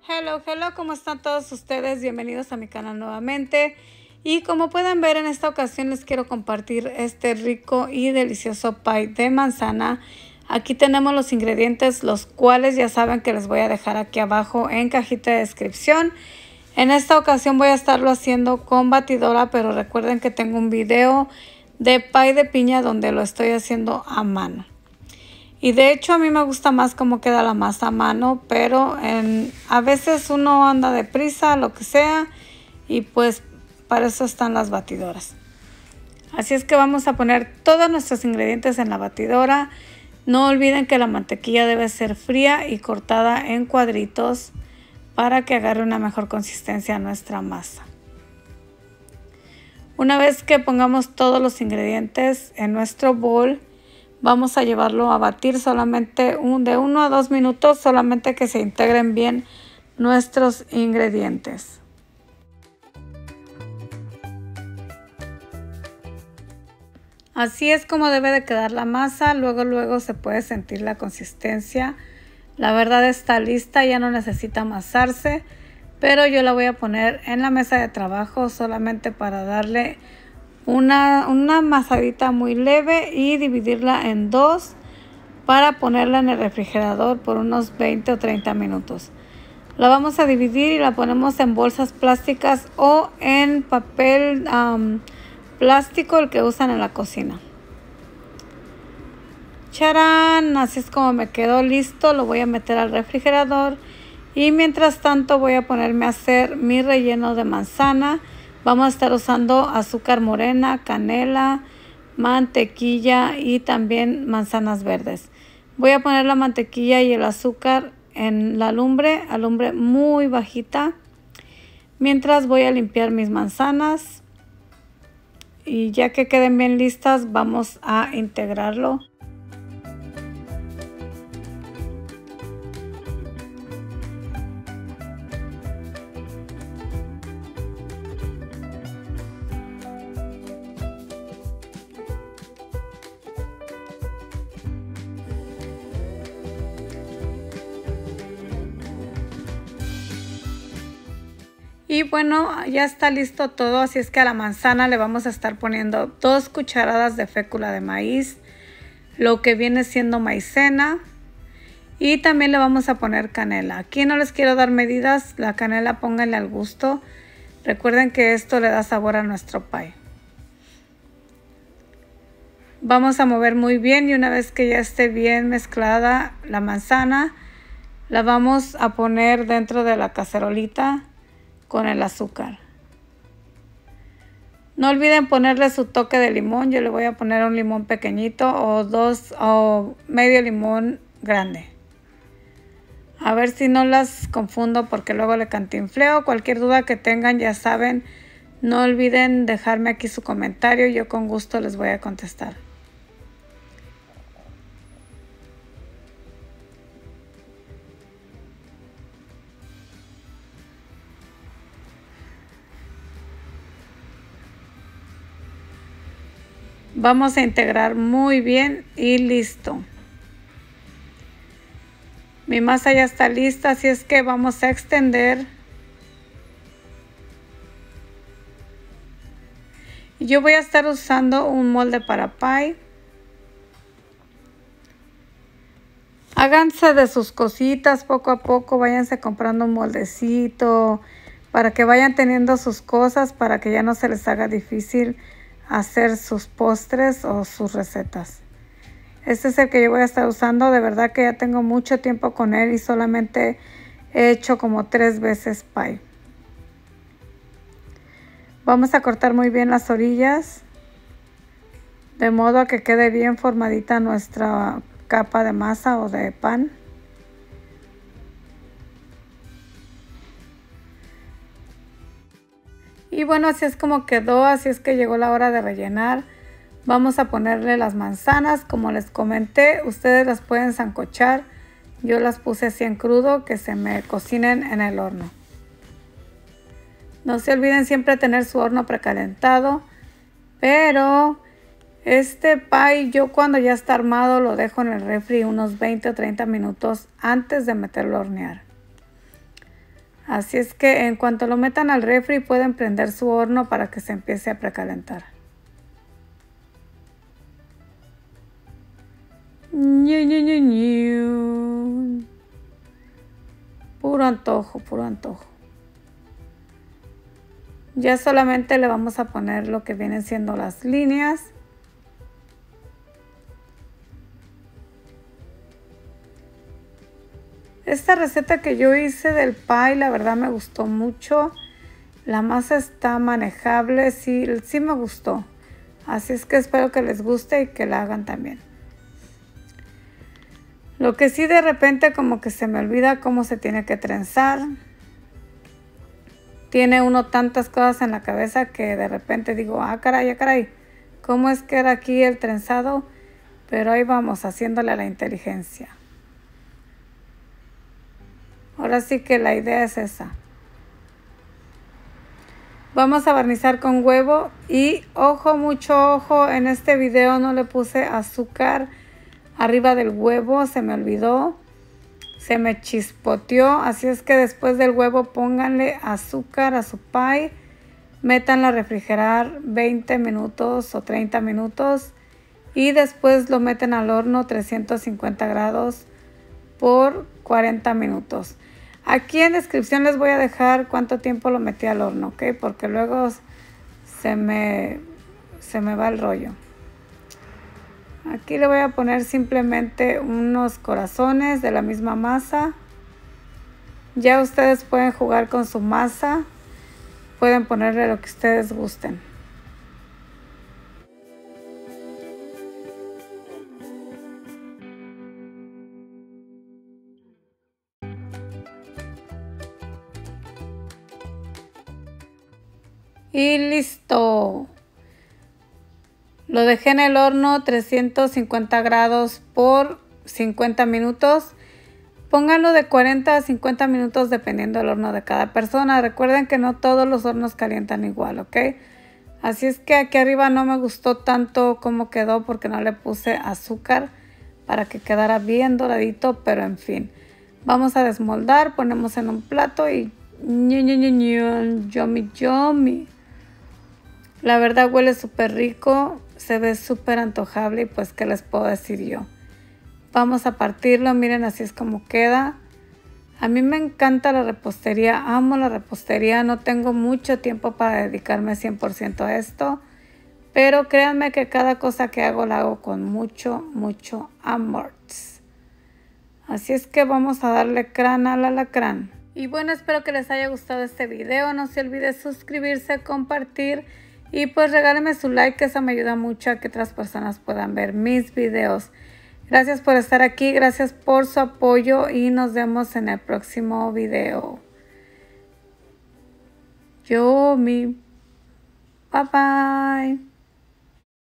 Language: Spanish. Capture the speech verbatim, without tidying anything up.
Hello, hello, ¿cómo están todos ustedes? Bienvenidos a mi canal nuevamente. Y como pueden ver, en esta ocasión les quiero compartir este rico y delicioso pie de manzana. Aquí tenemos los ingredientes, los cuales ya saben que les voy a dejar aquí abajo en cajita de descripción. En esta ocasión voy a estarlo haciendo con batidora, pero recuerden que tengo un video de pie de piña donde lo estoy haciendo a mano. Y de hecho a mí me gusta más cómo queda la masa a mano, pero en, a veces uno anda deprisa, lo que sea, y pues para eso están las batidoras. Así es que vamos a poner todos nuestros ingredientes en la batidora. No olviden que la mantequilla debe ser fría y cortada en cuadritos para que agarre una mejor consistencia a nuestra masa. Una vez que pongamos todos los ingredientes en nuestro bol, vamos a llevarlo a batir solamente un, de uno a dos minutos, solamente que se integren bien nuestros ingredientes. Así es como debe de quedar la masa. Luego, luego se puede sentir la consistencia. La verdad está lista, ya no necesita amasarse, pero yo la voy a poner en la mesa de trabajo solamente para darle Una, una amasadita muy leve y dividirla en dos para ponerla en el refrigerador por unos veinte o treinta minutos. La vamos a dividir y la ponemos en bolsas plásticas o en papel um, plástico, el que usan en la cocina. ¡Charán! Así es como me quedó listo. Lo voy a meter al refrigerador y mientras tanto voy a ponerme a hacer mi relleno de manzana. Vamos a estar usando azúcar morena, canela, mantequilla y también manzanas verdes. Voy a poner la mantequilla y el azúcar en la lumbre, a lumbre muy bajita. Mientras voy a limpiar mis manzanas. Y ya que queden bien listas, vamos a integrarlo. Y bueno, ya está listo todo, así es que a la manzana le vamos a estar poniendo dos cucharadas de fécula de maíz, lo que viene siendo maicena, y también le vamos a poner canela. Aquí no les quiero dar medidas, la canela pónganle al gusto. Recuerden que esto le da sabor a nuestro pie. Vamos a mover muy bien y una vez que ya esté bien mezclada la manzana, la vamos a poner dentro de la cacerolita con el azúcar. No olviden ponerle su toque de limón. Yo le voy a poner un limón pequeñito o dos o medio limón grande. A ver si no las confundo porque luego le cantinfleo. Cualquier duda que tengan, ya saben, no olviden dejarme aquí su comentario. Yo con gusto les voy a contestar. Vamos a integrar muy bien y listo. Mi masa ya está lista, así es que vamos a extender. Yo voy a estar usando un molde para pie. Háganse de sus cositas poco a poco, váyanse comprando un moldecito para que vayan teniendo sus cosas, para que ya no se les haga difícil hacer sus postres o sus recetas. Este es el que yo voy a estar usando. De verdad que ya tengo mucho tiempo con él y solamente he hecho como tres veces pie. Vamos a cortar muy bien las orillas de modo a que quede bien formadita nuestra capa de masa o de pan. Y bueno, así es como quedó, así es que llegó la hora de rellenar. Vamos a ponerle las manzanas, como les comenté, ustedes las pueden sancochar. Yo las puse así en crudo, que se me cocinen en el horno. No se olviden siempre tener su horno precalentado, pero este pie yo cuando ya está armado lo dejo en el refri unos veinte o treinta minutos antes de meterlo a hornear. Así es que en cuanto lo metan al refri pueden prender su horno para que se empiece a precalentar. Ñu, ñu, ñu, ñu. Puro antojo, puro antojo. Ya solamente le vamos a poner lo que vienen siendo las líneas. Esta receta que yo hice del pie, la verdad me gustó mucho. La masa está manejable, sí, sí me gustó. Así es que espero que les guste y que la hagan también. Lo que sí de repente como que se me olvida cómo se tiene que trenzar. Tiene uno tantas cosas en la cabeza que de repente digo, ah caray, ah caray, ¿cómo es que era aquí el trenzado? Pero ahí vamos, haciéndole a la inteligencia. Ahora sí que la idea es esa. Vamos a barnizar con huevo y ojo, mucho ojo, en este video no le puse azúcar arriba del huevo, se me olvidó, se me chispoteó, así es que después del huevo pónganle azúcar a su pie, métanlo a refrigerar veinte minutos o treinta minutos y después lo meten al horno trescientos cincuenta grados por cuarenta minutos. Aquí en descripción les voy a dejar cuánto tiempo lo metí al horno, ¿ok? Porque luego se me, se me va el rollo. Aquí le voy a poner simplemente unos corazones de la misma masa. Ya ustedes pueden jugar con su masa. Pueden ponerle lo que ustedes gusten. Y listo. Lo dejé en el horno trescientos cincuenta grados por cincuenta minutos. Pónganlo de cuarenta a cincuenta minutos dependiendo del horno de cada persona. Recuerden que no todos los hornos calientan igual, ¿ok? Así es que aquí arriba no me gustó tanto cómo quedó porque no le puse azúcar para que quedara bien doradito, pero en fin. Vamos a desmoldar, ponemos en un plato y ñu, ñu, ñu, ñu, yummy, yummy. La verdad huele súper rico, se ve súper antojable y pues qué les puedo decir yo. Vamos a partirlo, miren así es como queda. A mí me encanta la repostería, amo la repostería, no tengo mucho tiempo para dedicarme cien por ciento a esto. Pero créanme que cada cosa que hago la hago con mucho, mucho amor. Así es que vamos a darle crán al alacrán. Y bueno, espero que les haya gustado este video. No se olvide suscribirse, compartir. Y pues regálenme su like, que eso me ayuda mucho a que otras personas puedan ver mis videos. Gracias por estar aquí, gracias por su apoyo y nos vemos en el próximo video. Yo, mi, bye bye.